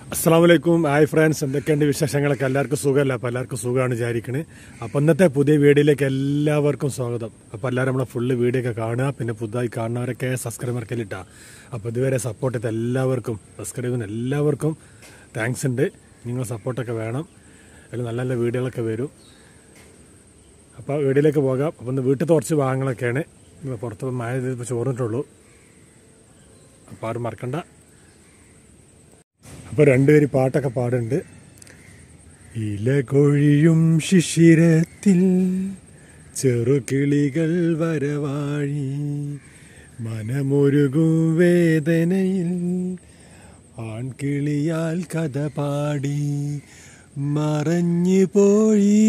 അസ്സലാമലൈക്കും. Hi friends, എന്തൊക്കെയുണ്ട് വിശേഷങ്ങളൊക്കെ? എല്ലാവർക്കും സുഖമല്ല? അപ്പോൾ എല്ലാവർക്കും സുഖമാണ് വിചാരിക്കണേ. അപ്പോൾ ഇന്നത്തെ പുതിയ വീഡിയോയിലേക്ക് എല്ലാവർക്കും സ്വാഗതം. അപ്പോൾ എല്ലാവരും നമ്മളെ ഫുള്ള് വീഡിയോ ഒക്കെ കാണുക. പിന്നെ പുതുതായി കാണുന്നവരൊക്കെ സബ്സ്ക്രൈബർക്കെല്ലാം ഇട്ടാ. അപ്പോൾ ഇതുവരെ സപ്പോർട്ട് ചെയ്ത എല്ലാവർക്കും, സബ്സ്ക്രൈബിന് എല്ലാവർക്കും താങ്ക്സ് ഉണ്ട്. നിങ്ങൾ സപ്പോർട്ടൊക്കെ വേണം. അതിൽ നല്ല നല്ല വീഡിയോകളൊക്കെ വരും. അപ്പോൾ വീഡിയോയിലേക്ക് പോകാം. അപ്പോൾ ഇന്ന് വീട്ടിൽ കുറച്ച് ഭാഗങ്ങളൊക്കെയാണ്. പുറത്ത് മഴ ഇപ്പോൾ ചോർന്നിട്ടുള്ളൂ. അപ്പോൾ ആരും മറക്കണ്ട. അപ്പോൾ രണ്ടുപേര് പാട്ടൊക്കെ പാടുന്നുണ്ട്. ഇല കൊഴിയും ശിശിരത്തിൽ ചെറുകിളികൾ വരവാഴി, മനമൊരുകും വേദനയിൽ ആൺകിളിയാൽ കഥ പാടി മറഞ്ഞു പോയി.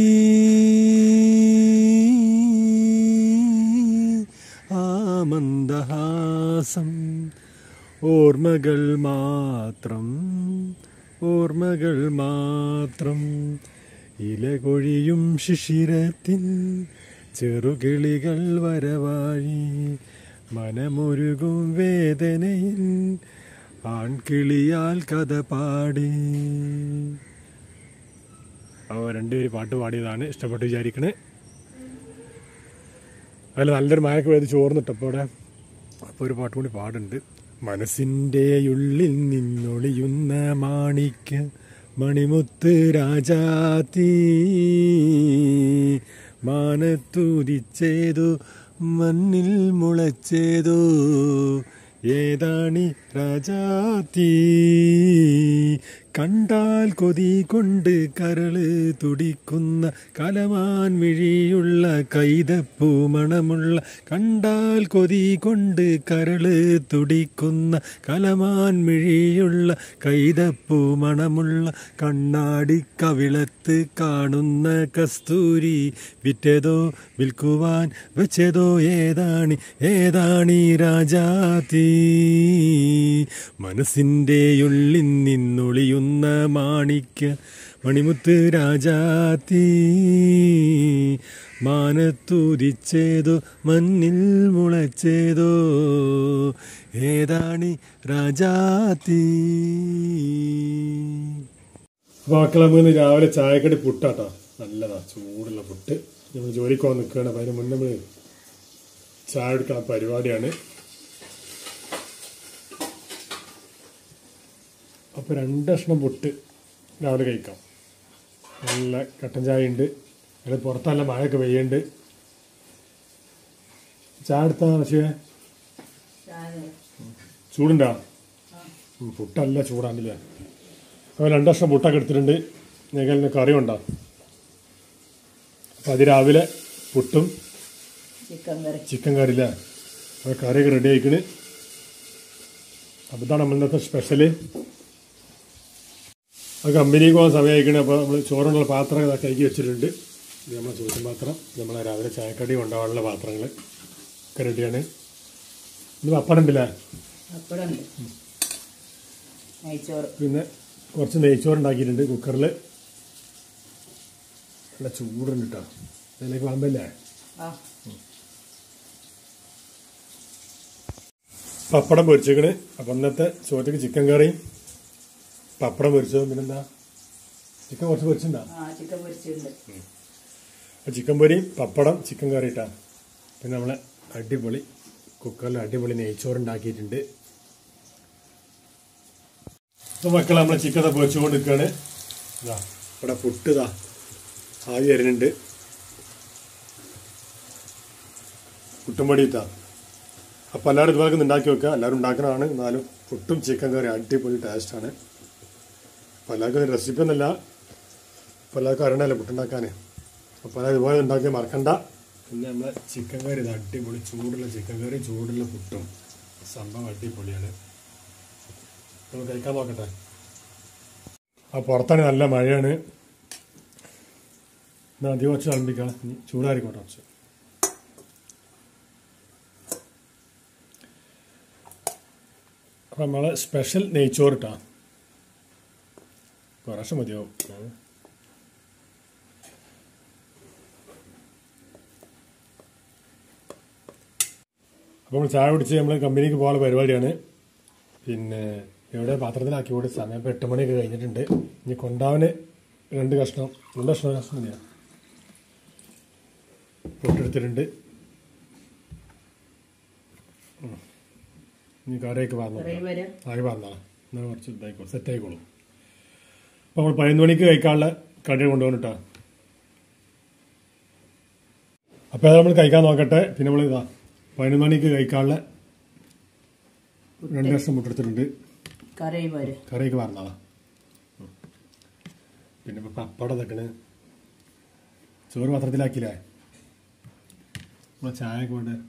ആ മന്ദഹാസം ഓർമ്മകൾ മാത്രം, ഓർമ്മകൾ മാത്രം. ഇല കൊഴിയും ശിശിരത്തിൽ ചെറുകിളികൾ വരവാഴി, മനമൊരുകും വേദനയിൽ ആൺകിളിയാൽ കഥ പാടി. രണ്ടുപേര് പാട്ട് പാടിയതാണ്. ഇഷ്ടപ്പെട്ട് വിചാരിക്കണേ. അതിൽ നല്ലൊരു മഴയൊക്കെ പെയ്ത് ചോർന്നിട്ടപ്പോൾ അപ്പോൾ ഒരു പാട്ട് കൂടി പാടുന്നുണ്ട്. മനസ്സിൻ്റെ ഉള്ളിൽ നിന്നൊളിയുന്ന മാണിക്യ മണിമുത്ത് രാജാത്തീ, മാനത്തുദിച്ചേതോ മണ്ണിൽ മുളച്ചേതോ ഏതാണി രാജാത്തീ, കണ്ടാൽ കൊതി കൊണ്ട് കരള് തുടിക്കുന്ന കലമാൻ മിഴിയുള്ള കൈതപ്പൂ മണമുള്ള, കണ്ടാൽ കൊതി കൊണ്ട് കരള് തുടിക്കുന്ന കലമാൻ മിഴിയുള്ള കൈതപ്പൂ മണമുള്ള, കണ്ണാടി കവിളത്ത് കാണുന്ന കസ്തൂരി വിറ്റതോ വിൽക്കുവാൻ വെച്ചതോ ഏതാണി, ഏതാണി രാജാത്തീ. മനസ്സിൻ്റെ ഉള്ളിൽ നിന്നൊളിയുന്ന മാണിക്യ മണിമുത്ത് രാജാത്തീ, മാനത്തുദിച്ചേതോ മണ്ണിൽ മുളച്ചേതോ ഏതാണി രാജാത്തീ. മക്കളെ നമ്മൾ രാവിലെ ചായക്കടി പുട്ടാട്ടോ. നല്ലതാ, ചൂടുള്ള പുട്ട്. നമ്മൾ ജോലിക്ക് പോകാൻ നിൽക്കുകയാണ്. അപ്പം അതിന് മുന്നേ നമ്മൾ ചായ എടുക്കുന്ന പരിപാടിയാണ്. അപ്പോൾ 2 കഷ്ണം പുട്ട് രാവിലെ കഴിക്കാം. നല്ല കട്ടൻ ചായ ഉണ്ട്. അതിൽ പുറത്ത് നല്ല മഴയൊക്കെ പെയ്യുന്നുണ്ട്. ചായ എടുത്താ പക്ഷേ ചൂടുണ്ടാ? പുട്ടല്ല ചൂടാണ്ടില്ലേ. അപ്പോൾ 2 കഷ്ണം പുട്ടൊക്കെ എടുത്തിട്ടുണ്ട്. ഞങ്ങൾക്ക് കറി ഉണ്ടാ. അപ്പോൾ അത് രാവിലെ പുട്ടും ചിക്കൻ കറി അല്ലേ. അപ്പോൾ കറിയൊക്കെ റെഡി ആയിക്കണ്. അപ്പോൾ ഇതാണ് നമ്മൾ ഇന്നത്തെ സ്പെഷ്യല്. അത് കമ്പനിക്ക് പോകാൻ സമയമായിക്കണേ. അപ്പോൾ നമ്മൾ ചോറിനുള്ള പാത്രം ഇതൊക്കെ കഴുകി വെച്ചിട്ടുണ്ട്. ഇത് നമ്മളെ ചോറ്റും പാത്രം, നമ്മളെ രാവിലെ ചായക്കടി കൊണ്ടുപോകാനുള്ള പാത്രങ്ങൾ ഒക്കെ റെഡിയാണ്. ഇത് പപ്പടം ഉണ്ടല്ലേ? പിന്നെ കുറച്ച് നെയ്ച്ചോറ് ഉണ്ടാക്കിയിട്ടുണ്ട് കുക്കറിൽ. നല്ല ചൂടുണ്ട് കേട്ടോ. അതിലേക്ക് വാമ്പല്ലേ. പപ്പടം പൊരിച്ചേക്കണ്. അപ്പം ഇന്നത്തെ ചോറ്റക്ക് ചിക്കൻ കറിയും പപ്പടം പൊരിച്ചതും. പിന്നെന്താ, ചിക്കൻ കുറച്ച് പൊരിച്ചിട്ടുണ്ടോ? ചിക്കൻ പൊരിയും പപ്പടം ചിക്കൻ കറി ഇട്ടാ. പിന്നെ നമ്മളെ അടിപൊളി കുക്കറിൽ അടിപൊളി നെയ്ച്ചോറുണ്ടാക്കിയിട്ടുണ്ട്. ഇപ്പോൾ മക്കളെ നമ്മളെ ചിക്കൻ പൊരിച്ചുകൊണ്ട് നിൽക്കുകയാണ്. ഇതാ ഇവിടെ പുട്ട് ഇതാ ആവി വരുന്നുണ്ട്. പുട്ടും പൊടി ഇട്ടാ. അപ്പോൾ എല്ലാവരും ഇതുപോലെ ഉണ്ടാക്കി വെക്കുക. എല്ലാവരും ഉണ്ടാക്കണതാണ്. എന്നാലും പുട്ടും ചിക്കൻ കറി അടിപൊളി ടേസ്റ്റാണ്. അപ്പോൾ എല്ലാവർക്കും റെസിപ്പി ഒന്നുമില്ല. അപ്പോൾ എല്ലാവർക്കും അറിയണമല്ലോ പുട്ടുണ്ടാക്കാൻ. അപ്പോൾ അതായത് ഇതുപോലെ ഉണ്ടാക്കി മറക്കണ്ട. പിന്നെ നമ്മളെ ചിക്കൻ കറി ഇത് അടിപൊളി ചൂടുള്ള ചിക്കൻ കറി, ചൂടുള്ള പുട്ടും സംഭവം അടിപൊളിയാണ്. നമ്മൾ കഴിക്കാൻ നോക്കട്ടെ. ആ പുറത്താണ് നല്ല മഴയാണ്. എന്നാൽ അധികം വെച്ച് കളിപ്പിക്കാം. ചൂടായിരിക്കോട്ടെ കുറച്ച്. അപ്പം നമ്മളെ സ്പെഷ്യൽ നെയ്ച്ചോറിട്ടാ. കുറച്ച് മതിയാവും. അപ്പോൾ നമ്മൾ ചായ കുടിച്ച് നമ്മൾ കമ്പനിക്ക് പോകാനുള്ള പരിപാടിയാണ്. പിന്നെ ഇവിടെ പാത്രത്തിലാക്കി കൂടി സമയം ഇപ്പോൾ 8 മണിയൊക്കെ കഴിഞ്ഞിട്ടുണ്ട്. ഇനി കൊണ്ടാവന് 2 കഷ്ണം മതിയാ പൊട്ടെടുത്തിട്ടുണ്ട്. ഇനി കറിയൊക്കെ ആകെ പറഞ്ഞാ എന്നാൽ കുറച്ച് ഇതായിക്കോളും, സെറ്റ് ആയിക്കോളും. അപ്പോൾ നമ്മൾ 11 മണിക്ക് കഴിക്കാനുള്ള കടി കൊണ്ടുപോകണം കേട്ടോ. അപ്പോൾ അത് നമ്മൾ കഴിക്കാൻ നോക്കട്ടെ. പിന്നെ നമ്മൾ 11 മണിക്ക് കഴിക്കാനുള്ള 2 കഷ്ണം മുട്ടെടുത്തിട്ടുണ്ട്. കറിയൊക്കെ പറഞ്ഞാ. പിന്നെ ഇപ്പൊ പപ്പടം ഇതൊക്കെ ചോറ് പത്രത്തിലാക്കിയില്ലേ. നമ്മളെ ചായ ഒക്കെ വേണ്ട.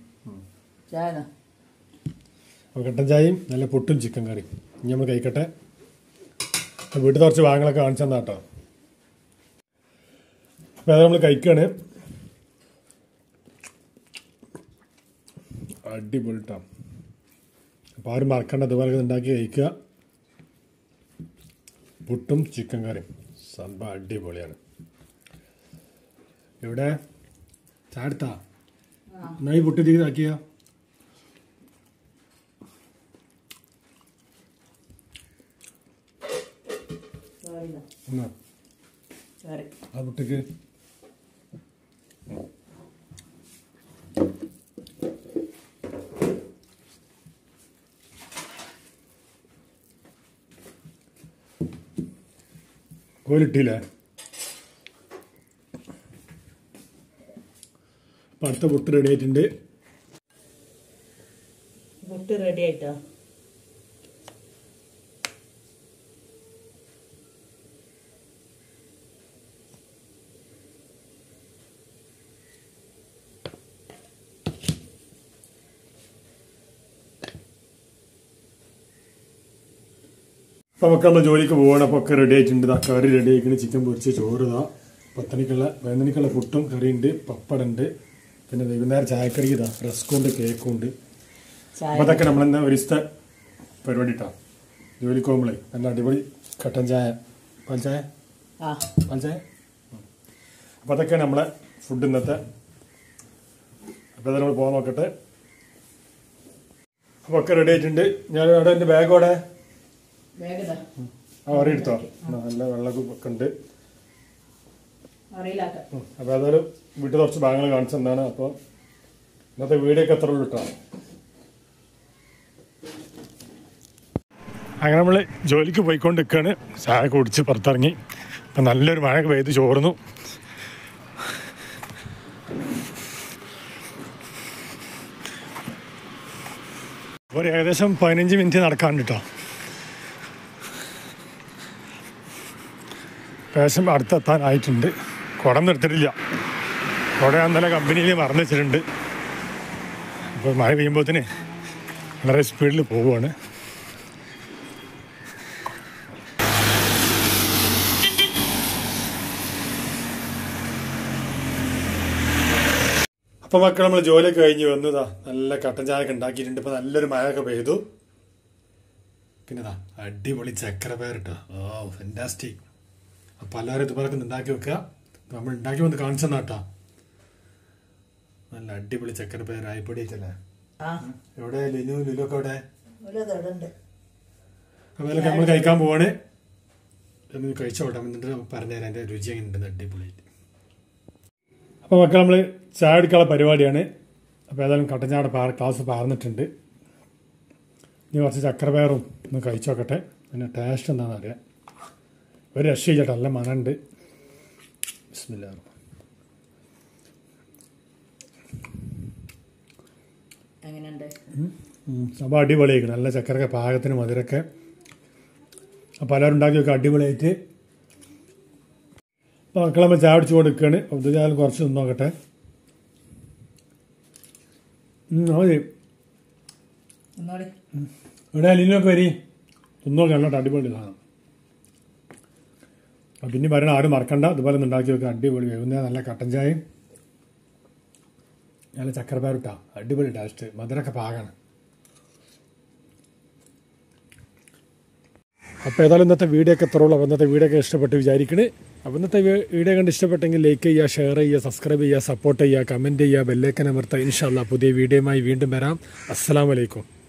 അപ്പോൾ കട്ടൻ ചായയും നല്ല പുട്ടും ചിക്കൻ കറിയും ഇനി നമ്മൾ കഴിക്കട്ടെ. വീട്ടിൽ കുറച്ച് ഭാഗങ്ങളൊക്കെ കാണിച്ചു തന്നാ കേട്ടോ. അപ്പോൾ അത് നമ്മൾ കഴിക്കുകയാണ്. അടിപൊളിട്ടോ. അപ്പോൾ ആരും മറക്കണ്ട, അതുപോലെ ഉണ്ടാക്കി കഴിക്കുക. പുട്ടും ചിക്കൻ കറിയും സംഭവം അടിപൊളിയാണ്. ഇവിടെ ചാടുത്താ എന്നാ ഈ പുട്ട് തീരാക്കിയ ആ പുട്ടിക്ക് കോലിട്ടില്ലേ. അപ്പം അടുത്ത പുട്ട് റെഡി ആയിട്ടുണ്ട്. പുട്ട് റെഡി ആയിട്ടോ. അപ്പോൾ നമുക്ക് നമ്മൾ ജോലിക്ക് പോകണം. അപ്പോൾ ഒക്കെ റെഡി ആയിട്ടുണ്ട്. കറി റെഡി ആയിട്ടുണ്ട്. ചിക്കൻ പൊരിച്ച് ചോറ് 11 മണിക്കുള്ള പുട്ടും കറിയുണ്ട്, പപ്പടം ഉണ്ട്. പിന്നെ വൈകുന്നേരം ചായക്കറിക്ക് റസ്ക്കും ഉണ്ട്, കേക്കും ഉണ്ട്. അപ്പോൾ അതൊക്കെ നമ്മളെന്താ ഒരു ദിവസത്തെ പരിപാടി ഇട്ടാ. ജോലിക്ക് പോകുമ്പോഴേ നല്ല അടിപൊളി കട്ടൻ ചായ, പാൽച്ചായ. അപ്പോൾ അതൊക്കെയാണ് നമ്മളെ ഫുഡ് ഇന്നത്തെ. അപ്പോൾ അത് നമ്മൾ പോകാൻ നോക്കട്ടെ. അപ്പോൾ ഒക്കെ റെഡി ആയിട്ടുണ്ട്. ഞാൻ അവിടെ എൻ്റെ ബാഗോടെ അറി എടുത്തോ. നല്ല വെള്ളമൊക്കെ ഒക്കെ ഉണ്ട്. അപ്പോൾ അതൊരു വീട്ടിൽ കുറച്ച് ഭാഗങ്ങൾ കാണിച്ചെന്താണ്. അപ്പോൾ ഇന്നത്തെ വീഡിയോ ഒക്കെ എത്ര ഉള്ളൂ കേട്ടോ. അങ്ങനെ നമ്മൾ ജോലിക്ക് പോയിക്കൊണ്ട് നിൽക്കുകയാണ്. ചായ കുടിച്ച് പുറത്തിറങ്ങി. അപ്പം നല്ലൊരു മഴ പെയ്ത് ചോർന്നു. ഒരു ഏകദേശം 15 മിനിറ്റ് നടക്കാണ്ട് കേട്ടോ. ഏകദേശം അടുത്തെത്താനായിട്ടുണ്ട്. കുടം നിർത്തിട്ടില്ല. കുട ഇന്നലെ കമ്പനിയിൽ മറന്നു വെച്ചിട്ടുണ്ട്. അപ്പോൾ മഴ പെയ്യുമ്പോഴത്തേന് വളരെ സ്പീഡിൽ പോവുകയാണ്. അപ്പോൾ മക്കൾ നമ്മൾ ജോലിയൊക്കെ കഴിഞ്ഞ് വന്നതാ. നല്ല കട്ടൻ ചായയൊക്കെ ഉണ്ടാക്കിയിട്ടുണ്ട്. ഇപ്പോൾ നല്ലൊരു മഴയൊക്കെ പെയ്തു. പിന്നെ അടിപൊളി ചക്കര പയർ കേട്ടോ. ഓ ഫെന്റാസ്റ്റിക്. അപ്പോൾ എല്ലാവരും ഇതുപോലൊക്കെ ഉണ്ടാക്കി വെക്കുക. നമ്മൾ ഉണ്ടാക്കി വന്ന് കാണിച്ചു തന്നാട്ടോ. നല്ല അടിപൊളി ചക്കര പയർ ആയിപ്പൊടി ആയിട്ടല്ലേ. എവിടെ ലുലു ഒക്കെ എവിടെ? അപ്പോൾ നമ്മൾ കഴിക്കാൻ പോവാണ്. കഴിച്ചോട്ടെ, എന്നിട്ട് പറഞ്ഞുതരാം എൻ്റെ രുചി എങ്ങനെ ഉണ്ടെന്ന്. അടിപൊളിയായിട്ട്. അപ്പോൾ മക്കൾ നമ്മൾ ചായ എടുക്കാനുള്ള പരിപാടിയാണ്. അപ്പോൾ ഏതായാലും കട്ടൻ ചായയുടെ ക്ലാസ് പാർന്നിട്ടുണ്ട്. ഇനി കുറച്ച് ചക്കര പയറും ഒന്ന് കഴിച്ചു നോക്കട്ടെ. പിന്നെ ടേസ്റ്റ് എന്താണെന്ന് അറിയാം. ഒരു രക്ഷയില്ല, നല്ല മണമുണ്ട്. ബിസ്മില്ലാഹ്. അപ്പോൾ അടിപൊളിയായിരിക്കും. നല്ല ചക്കരൊക്കെ പാകത്തിന് മധുരമൊക്കെ. അപ്പോൾ എല്ലാവരും ഉണ്ടാക്കി വെക്കുക അടിപൊളിയായിട്ട്. അപ്പോൾ മക്കളമ്മ ചായ അടിച്ചു കൊടുക്കുകയാണ്. അപ്പോൾ ഞാൻ കുറച്ച് നോക്കട്ടെ. മതി. ഇവിടെ ലിനൊക്കെ വരി തിന്നോക്കെ. നല്ല അടിപൊളി സാധനം. അപ്പം പിന്നെ പറയണം, ആരും മറക്കണ്ട. അതുപോലെ ഒന്ന് ഉണ്ടാക്കി വെക്കുക. അടിപൊളി. വൈകുന്നേരം നല്ല കട്ടൻ ചായയും നല്ല ചക്കരപ്പയർ ഇട്ടാ. അടിപൊളി ടേസ്റ്റ്. മധുരമൊക്കെ പാകാണ്. അപ്പോൾ ഏതായാലും ഇന്നത്തെ വീഡിയോ ഒക്കെ എത്ര ഉള്ളൂ. അപ്പോൾ ഇന്നത്തെ വീഡിയോ ഒക്കെ ഇഷ്ടപ്പെട്ട് വിചാരിക്കണേ. അപ്പോൾ ഇന്നത്തെ വീഡിയോ കണ്ട് ഇഷ്ടപ്പെട്ടെങ്കിൽ ലൈക്ക് ചെയ്യുക, ഷെയർ ചെയ്യുക, സബ്സ്ക്രൈബ് ചെയ്യുക, സപ്പോർട്ട് ചെയ്യുക, കമൻറ്റ് ചെയ്യുക, ബെല്ലൈക്കൻ അമർത്തുക. ഇൻഷാ അല്ലാഹ് പുതിയ വീഡിയോയുമായി വീണ്ടും വരാം. അസ്സലാമു അലൈക്കും.